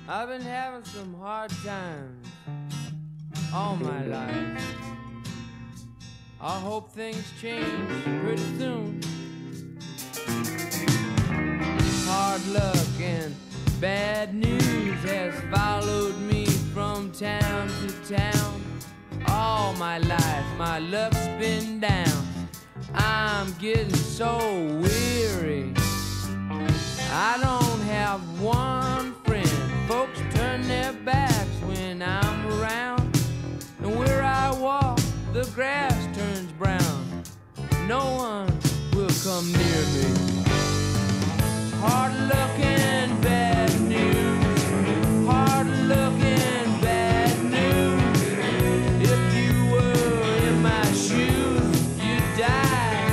I've been having some hard times all my life. I hope things change pretty soon. Hard luck and bad news has followed me from town to town. All my life my luck's been down. I'm getting so weary. I don't have one friend. Folks turn their backs when I'm around. And where I walk, the grass turns brown. No one will come near me. Hard luck and bad news. Hard luck and bad news. If you were in my shoes, you'd die.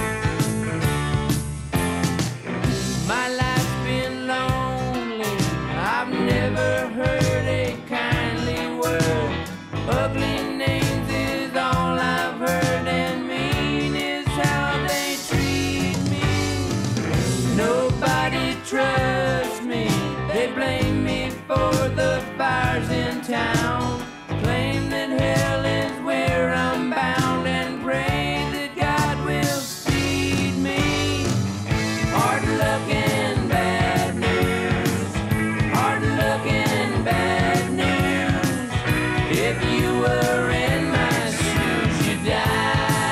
My life's been lonely. I've never heard a kindly word. Ugly names is all I've heard, and mean is how they treat me. Nobody trusts me. They blame me for the fires in town. Claim that hell is where I'm bound, and pray that God will feed me. Hard luck and bad news. Hard luck and bad news. If you were in my shoes, you'd die.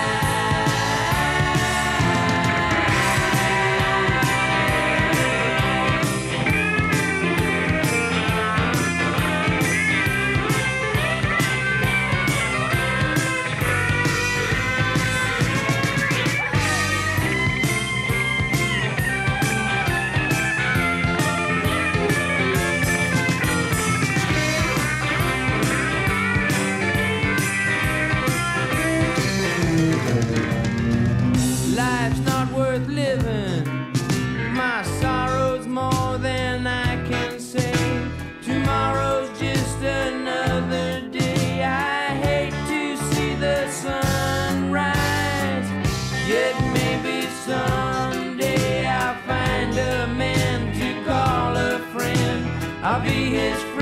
Life's not worth living. My sorrow's more than I can say. Tomorrow's just another day. I hate to see the sun rise. Yet maybe someday I'll find a man to call a friend. I'll be his friend.